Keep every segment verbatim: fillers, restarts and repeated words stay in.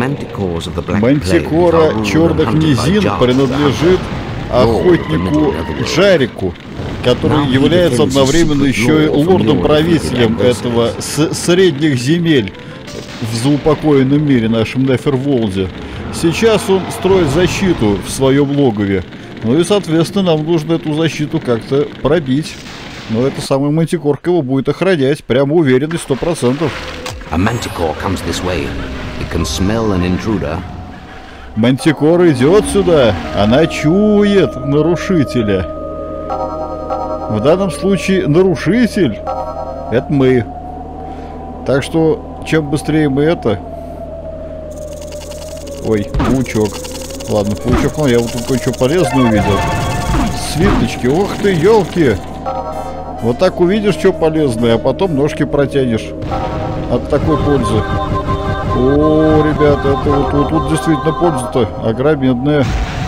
Мантикора черных низин принадлежит охотнику Джарику, который является одновременно еще и лордом-правителем этого с средних земель в заупокоенном мире, нашем Неферволде. Сейчас он строит защиту в своем логове. Ну и, соответственно, нам нужно эту защиту как-то пробить. Но эта самая мантикорка его будет охранять. Прямо уверенный, сто процентов. Мантикора идет сюда. Она чует нарушителя. В данном случае нарушитель — это мы. Так что, чем быстрее мы это... Ой, паучок. Ладно, паучок, ну я вот тут кое-что полезное увидел. Свиточки, ох ты, елки! Вот так увидишь, что полезное, а потом ножки протянешь от такой пользы. О, ребята, это вот, вот тут действительно польза-то огромная.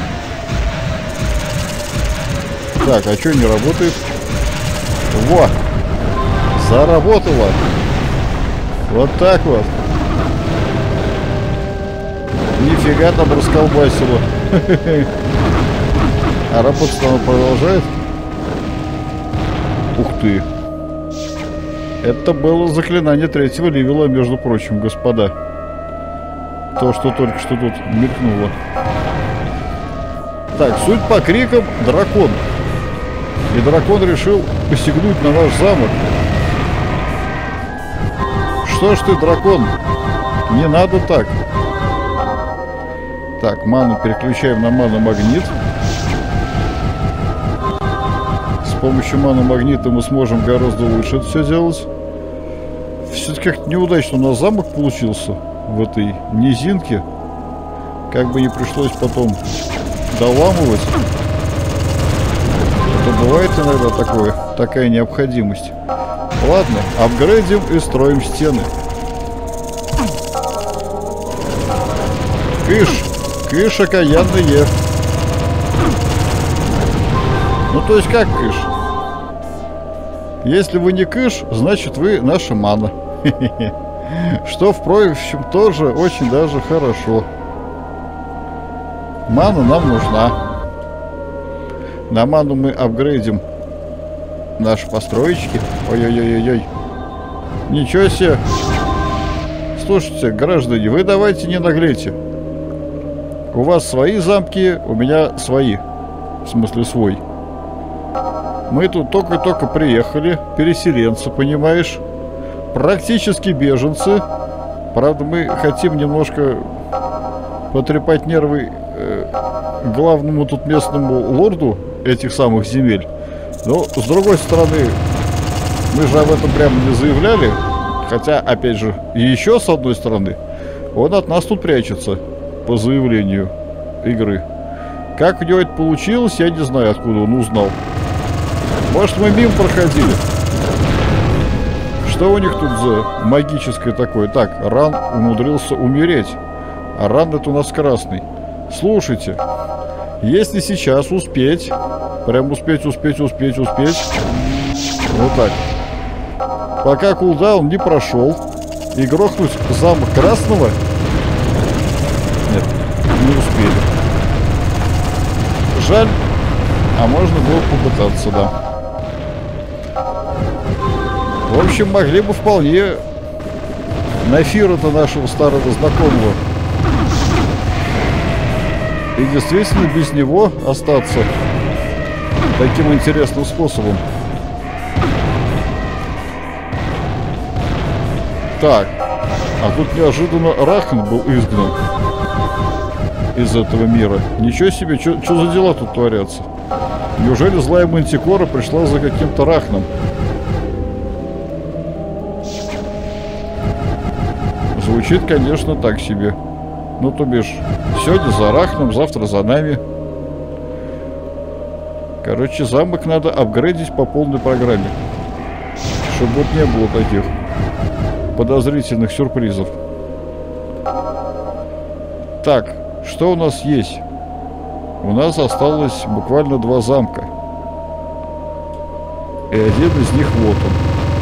Так, а что не работает? Во! Заработало! Вот так вот. Нифига там расколбасило. А работать там продолжает? Ух ты. Это было заклинание третьего левела, между прочим, господа. То, что только что тут мелькнуло. Так, суть по крикам — дракон. И дракон решил посягнуть на наш замок. Что ж ты, дракон? Не надо так. Так, ману переключаем на ману-магнит. С помощью ману-магнита мы сможем гораздо лучше это все делать. Все-таки как-то неудачно у нас замок получился в этой низинке. Как бы не пришлось потом доламывать. Это бывает иногда такое, такая необходимость. Ладно, апгрейдим и строим стены. Кыш! Кыш окаянные. Ну то есть как кыш? Если вы не кыш, значит вы наша мана. Что, впрочем, тоже очень даже хорошо. Мана нам нужна. На ману мы апгрейдим наши построечки. Ой-ой-ой-ой. Ничего себе. Слушайте, граждане, вы давайте не наглейте. У вас свои замки, у меня свои. В смысле свой. Мы тут только-только приехали. Переселенцы, понимаешь? Практически беженцы. Правда, мы хотим немножко потрепать нервы э, главному тут местному лорду этих самых земель. Но, с другой стороны, мы же об этом прямо не заявляли. Хотя, опять же, еще с одной стороны, он от нас тут прячется. По заявлению игры. Как у него это получилось, я не знаю, откуда он узнал. Может, мы мимо проходили? Что у них тут за магическое такое? Так, Ран умудрился умереть. А Ран это у нас красный. Слушайте, если сейчас успеть, прям успеть, успеть, успеть, успеть, вот так, пока кулдаун не прошел, и грохнуть замок красного, нет, не успели. Жаль, а можно было попытаться, да. В общем, могли бы вполне Нафира-то нашего старого знакомого и действительно без него остаться таким интересным способом. Так, а тут неожиданно Рахан был изгнан из этого мира. Ничего себе, что за дела тут творятся? Неужели злая Мантикора пришла за каким-то Рахном? Звучит, конечно, так себе. Ну, то бишь, сегодня за Рахном, завтра за нами. Короче, замок надо апгрейдить по полной программе. Чтобы вот не было таких подозрительных сюрпризов. Так, что у нас есть? У нас осталось буквально два замка. И один из них вот он.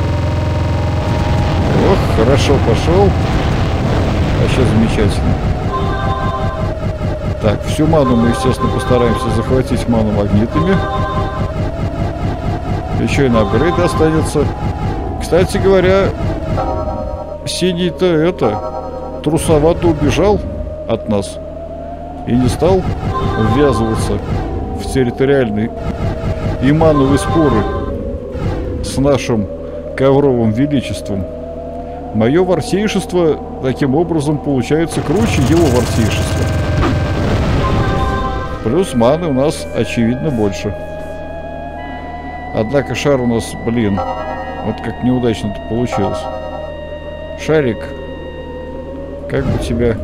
Ох, хорошо пошел. Вообще замечательно. Так, всю ману мы, естественно, постараемся захватить ману-магнитами. Еще и на апгрейд останется. Кстати говоря, синий-то это трусовато убежал от нас и не стал ввязываться в территориальные и мановые споры с нашим ковровым величеством. Мое варсейшество таким образом получается круче его варсейшества. Плюс маны у нас очевидно больше. Однако шар у нас, блин, вот как неудачно это получилось. Шарик, как бы тебя...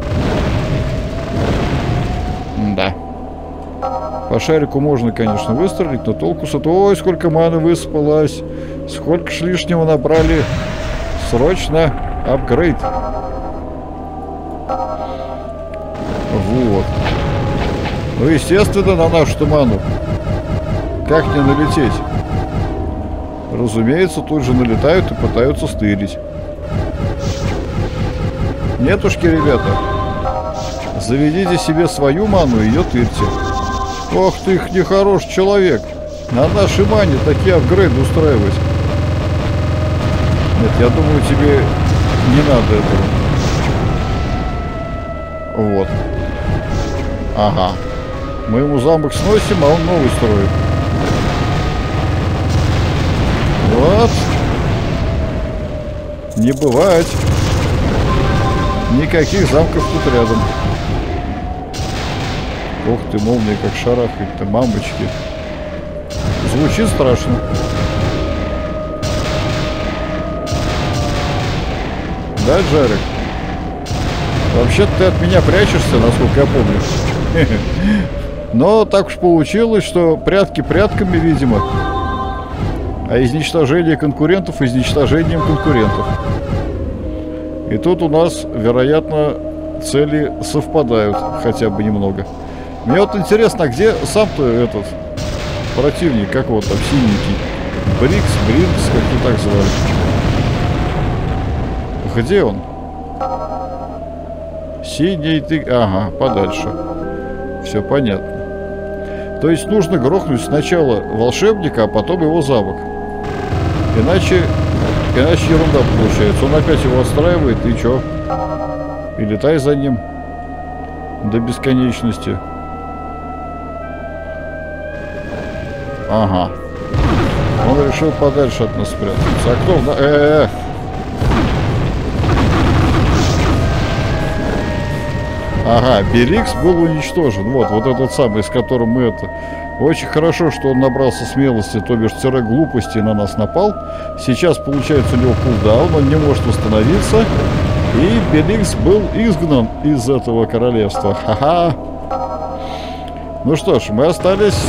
Да. По шарику можно, конечно, выстрелить, но толку с этого... Ой, сколько маны высыпалось. Сколько ж лишнего набрали. Срочно апгрейд. Вот. Ну, естественно, на нашу ману. Как не налететь? Разумеется, тут же налетают и пытаются стырить. Нетушки, ребята. Заведите себе свою ману и ее тырьте. Ох ты, их нехороший человек. На нашей мане такие апгрейды устраивать. Нет, я думаю, тебе не надо этого. Вот. Ага. Мы ему замок сносим, а он новый строит. Вот. Не бывает. Никаких замков тут рядом. Ох ты, молния, как шарахает-то, мамочки. Звучит страшно. Да, Джарик? Вообще-то ты от меня прячешься, насколько я помню. Но так уж получилось, что прятки прятками, видимо. А изничтожение конкурентов изничтожением конкурентов. И тут у нас, вероятно, цели совпадают хотя бы немного. Мне вот интересно, а где сам-то этот противник, как вот там, синенький? Брикс, Бринкс, как ты так звали? Где он? Синий ты... Ага, подальше. Все понятно. То есть нужно грохнуть сначала волшебника, а потом его замок. Иначе... Иначе ерунда получается. Он опять его отстраивает, и чё? И летай за ним до бесконечности. Ага. Он решил подальше от нас спрятаться. А кто? Э-э-э! Ага, Берикс был уничтожен. Вот, вот этот самый, с которым мы это... Очень хорошо, что он набрался смелости, то бишь тире глупости, на нас напал. Сейчас, получается, у него кулдаун, он не может восстановиться. И Берикс был изгнан из этого королевства. Ха-ха! Ну что ж, мы остались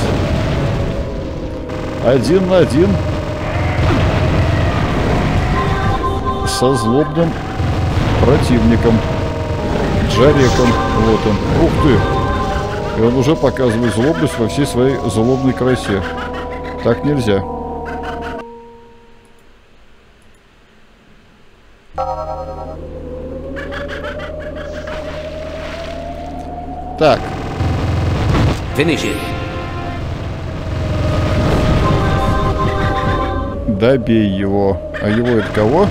один на один со злобным противником. Джареком. Вот он. Ух ты! И он уже показывает злобность во всей своей злобной красе. Так нельзя. Так. Finish it. Добей его. А его это кого?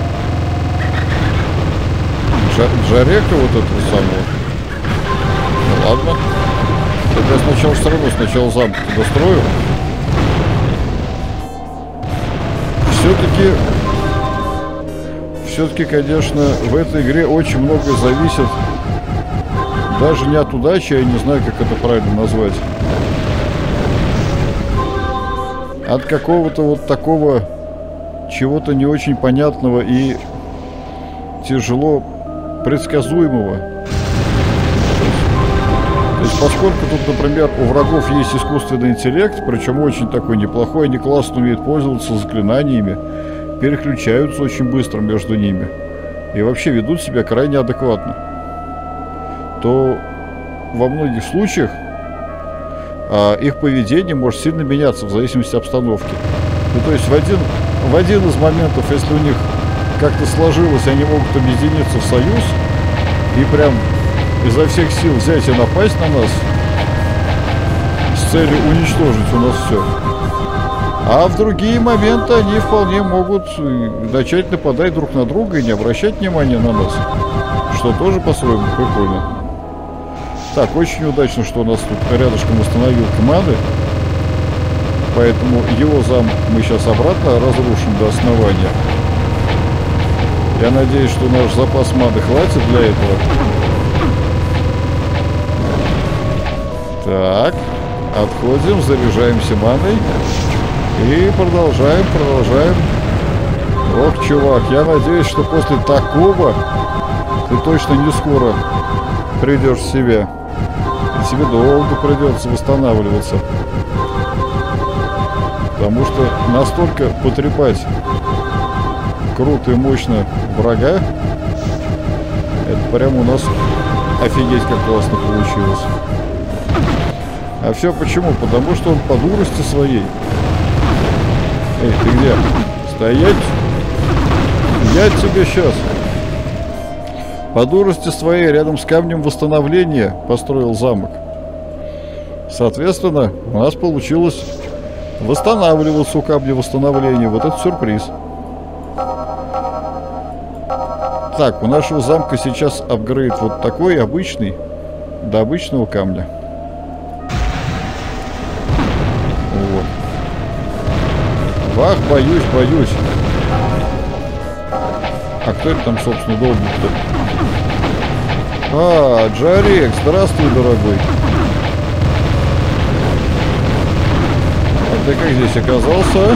Джа Джарека вот этого самого? Ну ладно. Я сначала все равно сначала замок дострою. Все-таки, все-таки, конечно, в этой игре очень много зависит даже не от удачи, я не знаю, как это правильно назвать, от какого-то вот такого чего-то не очень понятного и тяжело предсказуемого. То есть, поскольку тут, например, у врагов есть искусственный интеллект, причем очень такой неплохой, они классно умеют пользоваться заклинаниями, переключаются очень быстро между ними и вообще ведут себя крайне адекватно, то во многих случаях а, их поведение может сильно меняться в зависимости от обстановки. Ну, то есть в один, в один из моментов, если у них как-то сложилось, они могут объединиться в союз и прям изо всех сил взять и напасть на нас, с целью уничтожить у нас все. А в другие моменты они вполне могут начать нападать друг на друга и не обращать внимания на нас. Что тоже по-своему прикольно. Так, очень удачно, что у нас тут рядышком установил команды. Поэтому его замок мы сейчас обратно разрушим до основания. Я надеюсь, что наш запас маны хватит для этого. Так, отходим, заряжаемся маной. И продолжаем, продолжаем. Ох, чувак, я надеюсь, что после такого ты точно не скоро придешь в себя. И тебе долго придется восстанавливаться. Потому что настолько потрепать круто и мощно врага, это прям у нас офигеть как классно получилось. А все почему? Потому что он по дурости своей. Эй, ты где? Стоять! Я тебе сейчас. По дурости своей рядом с камнем восстановления построил замок. Соответственно, у нас получилось восстанавливаться у камня восстановления. Вот это сюрприз. Так, у нашего замка сейчас апгрейд вот такой обычный, до обычного камня. Вот. Вах, боюсь, боюсь. А кто это там, собственно, долбит-то? А, Джарек, здравствуй, дорогой. А ты как здесь оказался?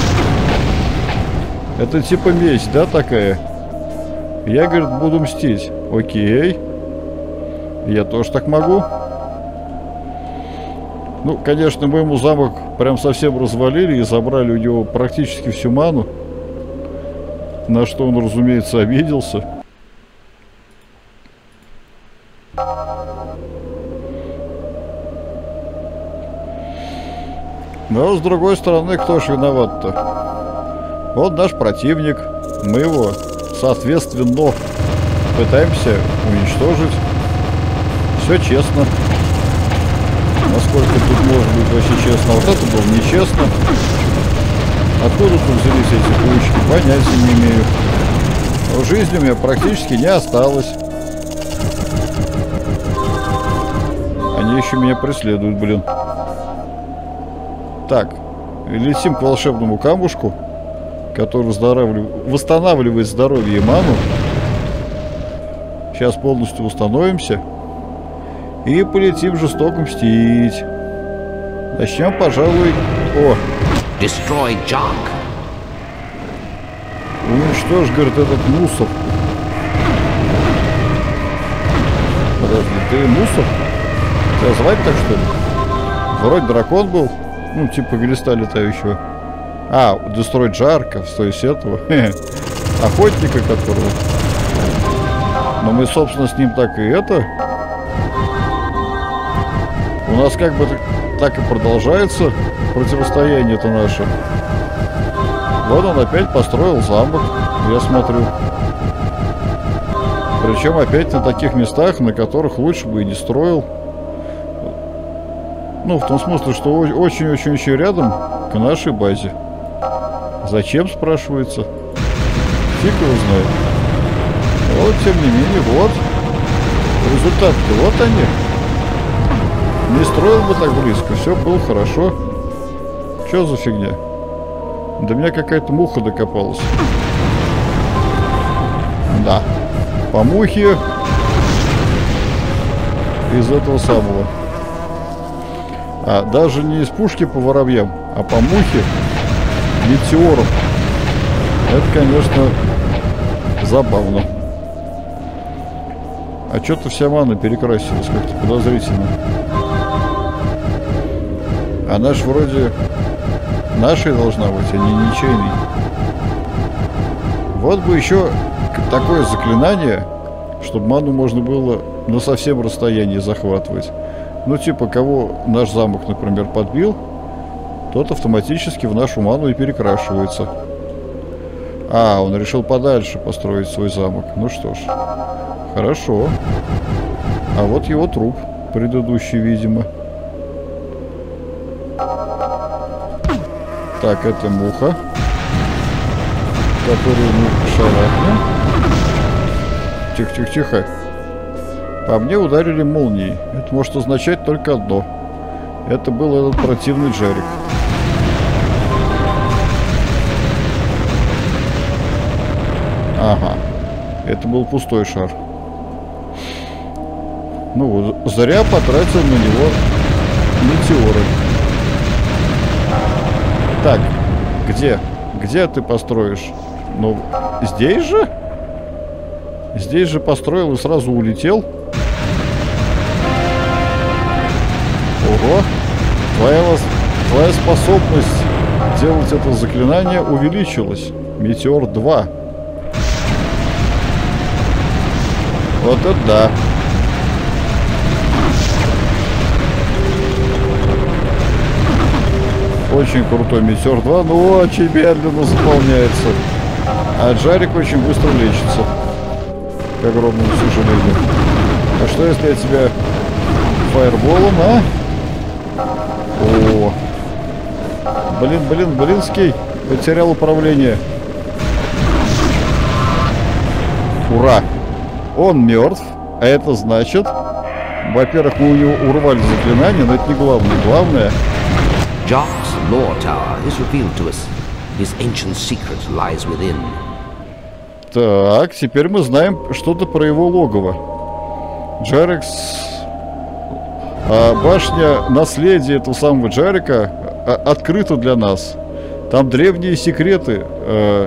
Это типа месть, да, такая? Я, говорит, буду мстить. Окей. Я тоже так могу. Ну, конечно, мы ему замок прям совсем развалили и забрали у него практически всю ману. На что он, разумеется, обиделся. Но, с другой стороны, кто ж виноват-то? Вот наш противник. Мы его, соответственно, пытаемся уничтожить. Все честно. Насколько тут может быть вообще честно? Вот это было нечестно. Откуда тут взялись эти кучки? Понятия не имею. Но жизни у меня практически не осталось. Они еще меня преследуют, блин. Так, летим к волшебному камушку, который восстанавливает здоровье и ману. Сейчас полностью установимся. И полетим жестоко мстить. Начнем, пожалуй... О! Destroy junk. Уничтожь, говорит, этот мусор. Подожди, ты мусор? Тебя звать так, что ли? Вроде дракон был. Ну, типа глиста летающего. А, Destroy Jarka, то есть этого. Охотника которого. Но мы, собственно, с ним так и это... У нас как бы так и продолжается противостояние-то наше. Вот он опять построил замок, я смотрю. Причем опять на таких местах, на которых лучше бы и не строил. Ну, в том смысле, что очень-очень-очень рядом к нашей базе. Зачем, спрашивается? Фиг его знает. Вот, тем не менее, вот. Результаты-то вот они. Не строил бы так близко, все было хорошо. Что за фигня? До меня какая-то муха докопалась. Да. По мухе. Из этого самого. А, даже не из пушки по воробьям, а по мухе метеором. Это, конечно, забавно. А что-то вся мана перекрасилась как-то подозрительно. Она ж вроде нашей должна быть, а не ничейной. Вот бы еще такое заклинание, чтобы ману можно было на совсем расстоянии захватывать. Ну, типа, кого наш замок, например, подбил, тот автоматически в нашу ману и перекрашивается. А, он решил подальше построить свой замок. Ну что ж, хорошо. А вот его труп предыдущий, видимо. Так, это муха, которую мы шарахнем. Тихо-тихо-тихо. По мне ударили молнией. Это может означать только одно. Это был этот противный Джерик. Ага. Это был пустой шар. Ну, зря потратил на него метеоры. Так, где? Где ты построишь? Ну, здесь же? Здесь же построил и сразу улетел. Ого. Твоя, твоя способность делать это заклинание увеличилась. Метеор два. Вот это да. Очень крутой Метеор два, но очень медленно заполняется. А Джарик очень быстро лечится. К огромному сожалению. А что если я тебя фаерболом, а? О, блин, блин, блинский. Потерял управление. Ура! Он мертв, а это значит, во-первых, мы у него урвали заклинание, но это не главное. Главное... Jock's lore tower is revealed to us. His ancient secret lies within. Так, теперь мы знаем что-то про его логово. Джарикс... А, башня наследия этого самого Джарика а, открыта для нас. Там древние секреты, а,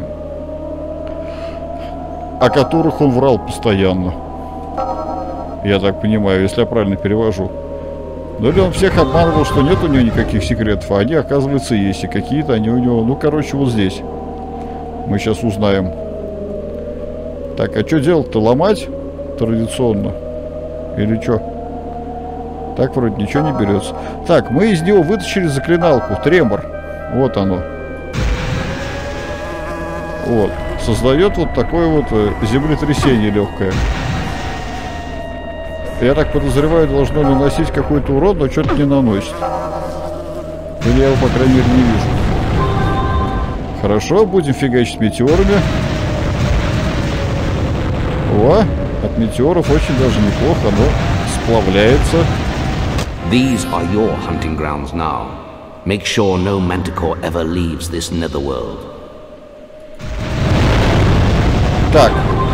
о которых он врал постоянно. Я так понимаю, если я правильно перевожу. Ну или он всех обманывал, что нет у него никаких секретов, а они, оказывается, есть. И какие-то они у него... Ну, короче, вот здесь. Мы сейчас узнаем. Так, а что делать-то? Ломать традиционно? Или что? Так вроде ничего не берется. Так, мы из него вытащили заклиналку. Тремор. Вот оно. Вот. Создает вот такое вот землетрясение легкое. Я так подозреваю, должно наносить какой-то урон, но что-то не наносит. Или я его, по крайней мере, не вижу. Хорошо, будем фигачить метеорами. О, от метеоров очень даже неплохо, оно сплавляется. These are your hunting grounds now. Make sure no manticore ever leaves this netherworld. Так.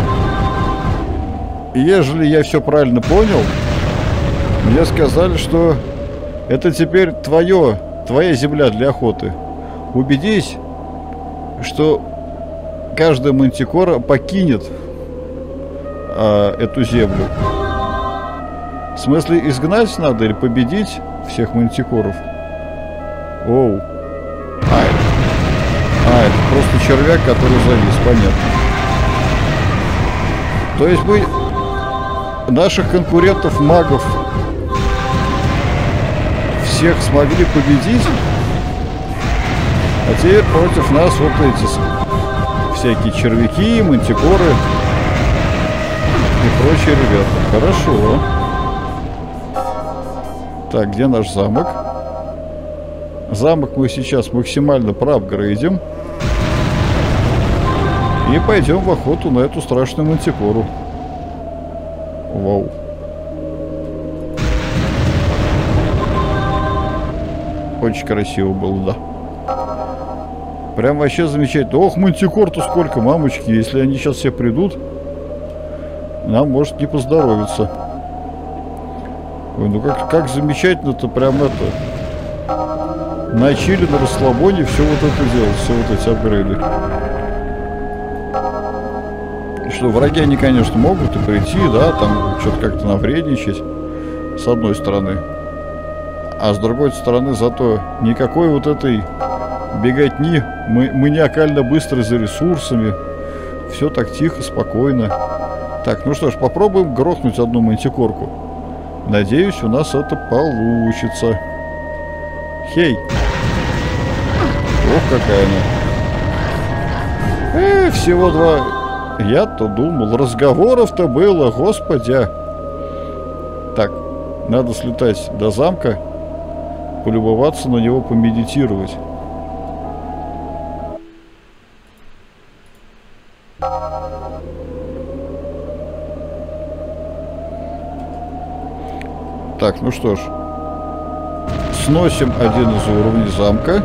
Ежели я все правильно понял, мне сказали, что это теперь твое, твоя земля для охоты. Убедись, что каждая мантикора покинет а, эту землю. В смысле, изгнать надо или победить всех мантикоров? Оу. А, это, а, это просто червяк, который завис, понятно. То есть мы наших конкурентов-магов всех смогли победить, а теперь против нас вот эти всякие червяки, мантикоры и прочие ребята. Хорошо. Так, где наш замок? Замок мы сейчас максимально проапгрейдим. И пойдем в охоту на эту страшную мантикору. Вау. Очень красиво было, да. Прям вообще замечательно. Ох, мантикор-то сколько, мамочки. Если они сейчас все придут, нам может не поздоровиться. Ой, ну как, как замечательно-то прям это... На чили, на расслабоне все вот это делать, все вот эти апгрейды. Что враги, они, конечно, могут и прийти, да, там что-то как-то навредничать, с одной стороны. А с другой стороны, зато никакой вот этой беготни, мы маниакально быстро за ресурсами, все так тихо, спокойно. Так, ну что ж, попробуем грохнуть одну мантикорку. Надеюсь, у нас это получится. Хей! Ох, какая она. Э, всего два... Я-то думал, разговоров-то было, господи. Так, надо слетать до замка, полюбоваться на него, помедитировать. Так, ну что ж. Сносим один из уровней замка.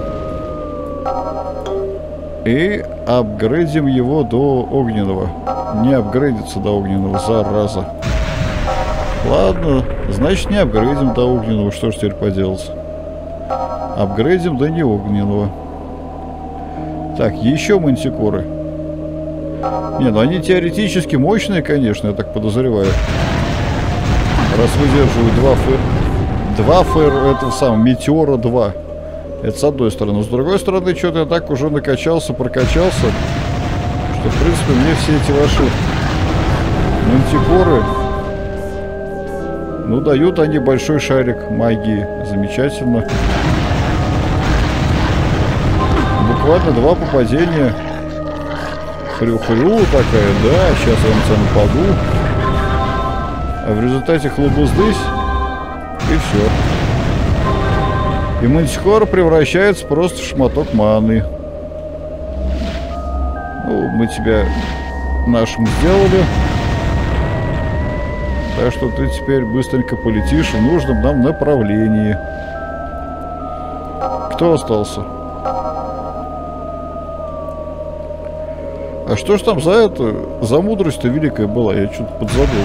И апгрейдим его до огненного. Не апгрейдится до огненного, зараза. Ладно, значит не апгрейдим до огненного. Что ж теперь поделать? Апгрейдим до неогненного. Так, еще мантикоры. Не, ну они теоретически мощные, конечно, я так подозреваю. Раз выдерживают два фэр... Два фэр... Это самое, Метеора два. Это с одной стороны. С другой стороны, что-то я так уже накачался, прокачался, что, в принципе, мне все эти ваши мантикоры, ну, дают они большой шарик магии. Замечательно. Буквально два попадения. Хрю-хрю такая, да, сейчас я на тебя нападу. А в результате хлобуздысь, и все. И мантикора превращается просто в шматок маны. Ну, мы тебя нашим сделали. Так что ты теперь быстренько полетишь в нужном нам направлении. Кто остался? А что ж там за это, за мудрость-то великая была? Я что-то подзабыл.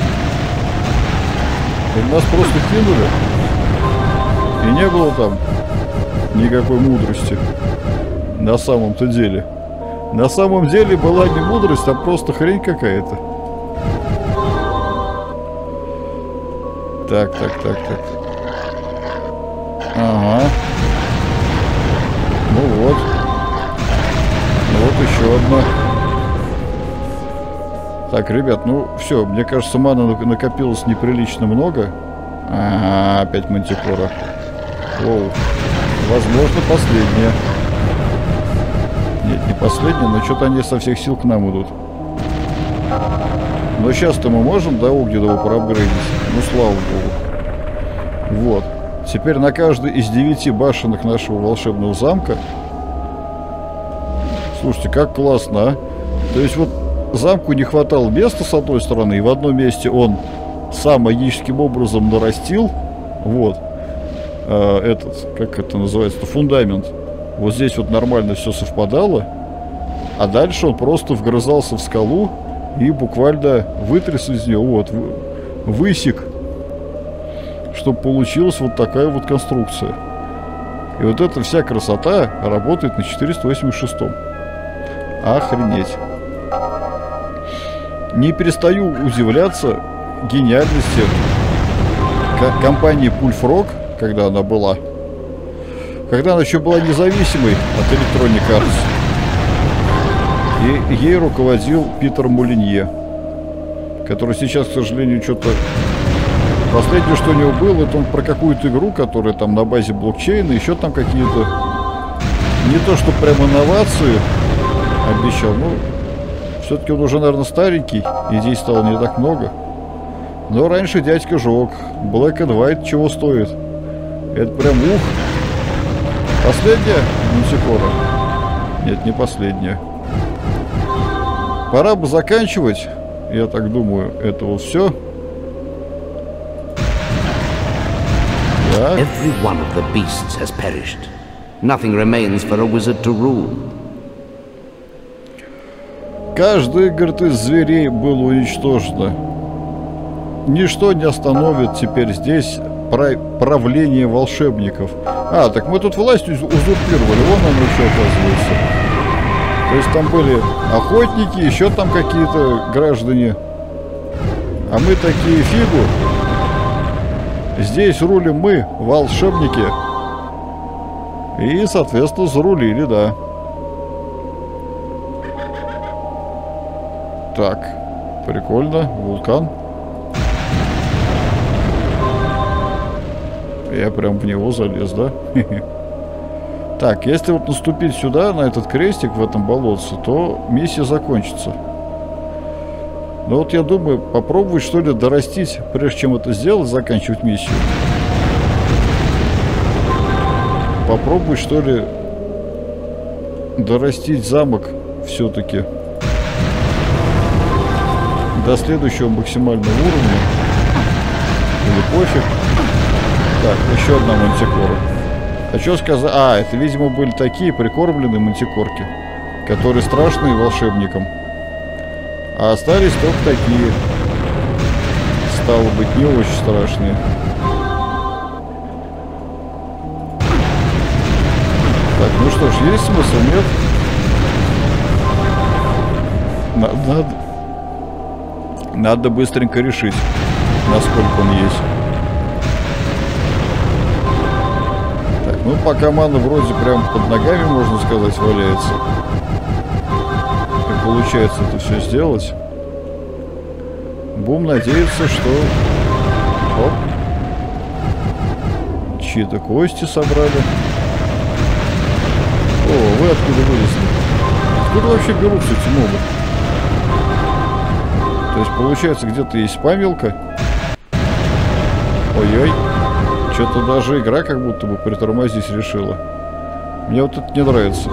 И нас просто кинули. И не было там никакой мудрости. На самом-то деле. На самом деле была не мудрость, а просто хрень какая-то. Так, так, так, так. Ага. Ну вот. Вот еще одна. Так, ребят, ну все, мне кажется, маны накопилось неприлично много. Ага, опять мантикора. Воу. Возможно, последняя. Нет, не последняя, но что-то они со всех сил к нам идут. Но сейчас-то мы можем до огненного проапгрейдить. Ну, слава богу. Вот. Теперь на каждой из девяти башенок нашего волшебного замка. Слушайте, как классно, а? То есть вот замку не хватало места с одной стороны, и в одном месте он сам магическим образом нарастил. Вот. А, этот, как это называется, фундамент. Вот здесь вот нормально все совпадало. А дальше он просто вгрызался в скалу и буквально вытряс из нее, вот, высек, чтобы получилась вот такая вот конструкция. И вот эта вся красота работает на четыреста восемьдесят шестом. Охренеть. Не перестаю удивляться гениальности компании Bullfrog, когда она была. Когда она еще была независимой от Electronic Arts. И ей руководил Питер Молинье, который сейчас, к сожалению, что-то... Последнее, что у него было, это он про какую-то игру, которая там на базе блокчейна, еще там какие-то... Не то, что прямо инновации обещал, но все-таки он уже, наверное, старенький, идей стало не так много. Но раньше дядька жег. Black and White чего стоит? Это прям ух. Последняя мантикора? Нет, не последняя. Пора бы заканчивать. Я так думаю, это вот все. Так. Every one of the beasts has perished. Nothing remains for a wizard to rule. Каждый, говорит, из зверей было уничтожено. Ничто не остановит теперь здесь правление волшебников. А, так мы тут власть узурпировали. Вон оно еще, оказывается. То есть там были охотники, еще там какие-то граждане. А мы такие фигу. Здесь рулим мы, волшебники. И, соответственно, зарулили, да. Так, прикольно. Вулкан. Я прям в него залез, да? Так, если вот наступить сюда, на этот крестик в этом болотце, то миссия закончится. Но вот я думаю, попробовать, что ли, дорастить, прежде чем это сделать, заканчивать миссию. Попробовать, что ли, дорастить замок все-таки до следующего максимального уровня. Или пофиг. Так, еще одна мантикора. А что сказать? А, это, видимо, были такие прикормленные мантикорки, которые страшные волшебникам. А остались только такие. Стало быть, не очень страшные. Так, ну что ж, есть смысл, нет? Надо, надо быстренько решить, насколько он есть. Так, ну пока мана вроде прям под ногами, можно сказать, валяется. Как получается это все сделать. Будем надеяться, что... Оп. Чьи-то кости собрали. О, вы откуда вылезли? Откуда вообще берутся эти мобы? То есть, получается, где-то есть спамилка. Ой-ой. Что-то даже игра как будто бы притормозить решила. Мне вот это не нравится.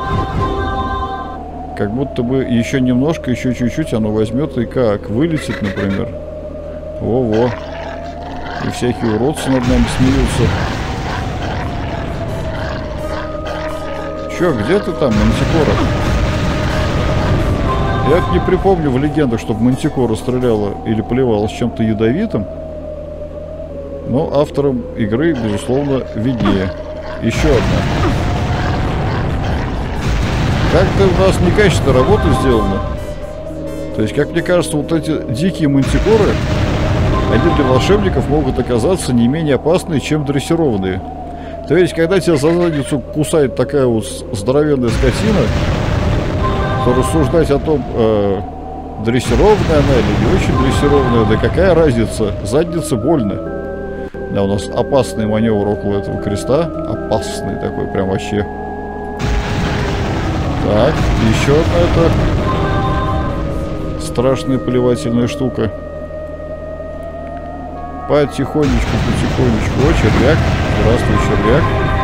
Как будто бы еще немножко, еще чуть-чуть оно возьмет и как? Вылетит, например. Во-во. И всякие уродцы над нами смеются. Че, где ты там, мантикора? Я не припомню в легендах, чтобы мантикора стреляла или плевала с чем-то ядовитым. Но авторам игры, безусловно, виднее. Еще одна. Как-то у нас некачественно работа сделана. То есть, как мне кажется, вот эти дикие мантикоры, они для волшебников могут оказаться не менее опасные, чем дрессированные. То есть, когда тебя за задницу кусает такая вот здоровенная скотина, то рассуждать о том, э, дрессированная она или не очень дрессированная, да какая разница, задница больно. Да, у нас опасный маневр около этого креста, опасный такой, прям вообще. Так, еще одна эта страшная плевательная штука. Потихонечку, потихонечку. О, червяк. Здравствуй, червяк.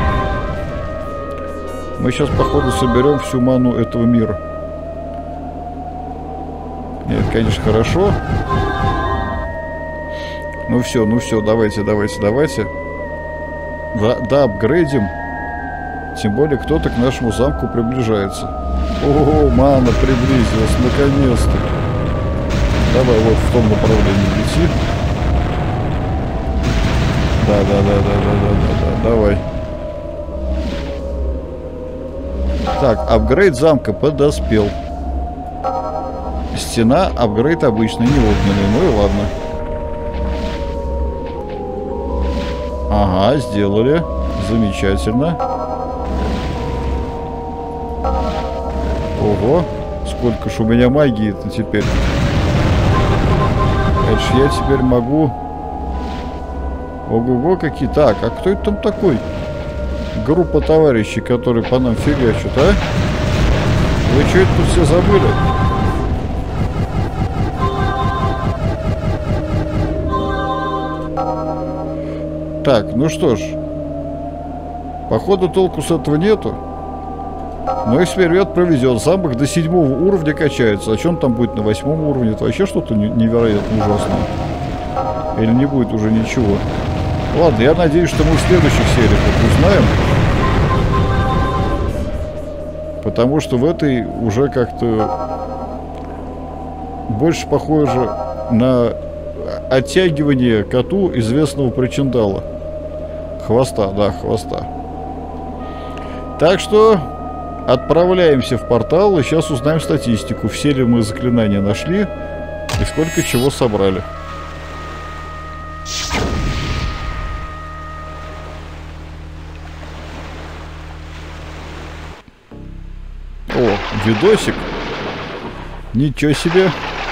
Мы сейчас, походу, соберем всю ману этого мира. Нет, конечно, хорошо. Ну все, ну все, давайте, давайте, давайте. Да, да, апгрейдим. Тем более, кто-то к нашему замку приближается. О, мана приблизилась, наконец-то. Давай вот в том направлении лети. Да, да, да, да, да, да, да, да, давай. Так, апгрейд замка подоспел. Стена, апгрейд обычный, не огненный, ну и ладно. Ага, сделали. Замечательно. Ого, сколько ж у меня магии-то теперь. Это ж я теперь могу... Ого-го, какие... Так, а кто это там такой? Группа товарищей, которые по нам фигачат, а? Вы что это тут все забыли? Так, ну что ж. Походу толку с этого нету. Но эксперимент проведен. Замок до седьмого уровня качается. А что он там будет на восьмом уровне? Это вообще что-то невероятно ужасное. Или не будет уже ничего. Ладно, я надеюсь, что мы в следующих сериях это узнаем. Потому что в этой уже как-то больше похоже на оттягивание коту известного причиндала. Хвоста, да, хвоста. Так что отправляемся в портал и сейчас узнаем статистику. Все ли мы заклинания нашли и сколько чего собрали. О, видосик. Ничего себе.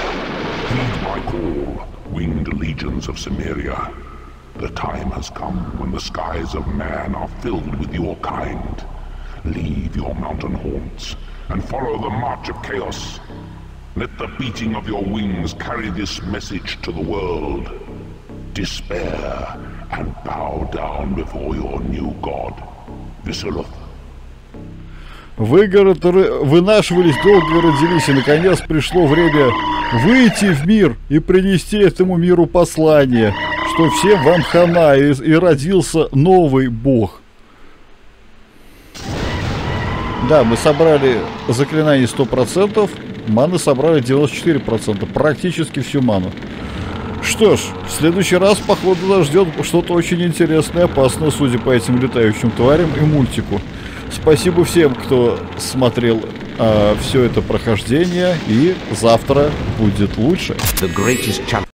Winged legions of Cimmeria, the time has come when the skies of man are filled with your kind. Leave your mountain haunts and follow the march of chaos. Let the beating of your wings carry this message to the world. Despair and bow down before your new god, Visceroth. Вы, город, вынашивались, долго родились, и наконец пришло время выйти в мир и принести этому миру послание, что всем вам хана, и, и родился новый бог. Да, мы собрали заклинание сто процентов, маны собрали девяносто четыре процента, практически всю ману. Что ж, в следующий раз, походу, нас ждет что-то очень интересное и опасное, судя по этим летающим тварям и мультику. Спасибо всем, кто смотрел э, все это прохождение, и завтра будет лучше. The greatest challenge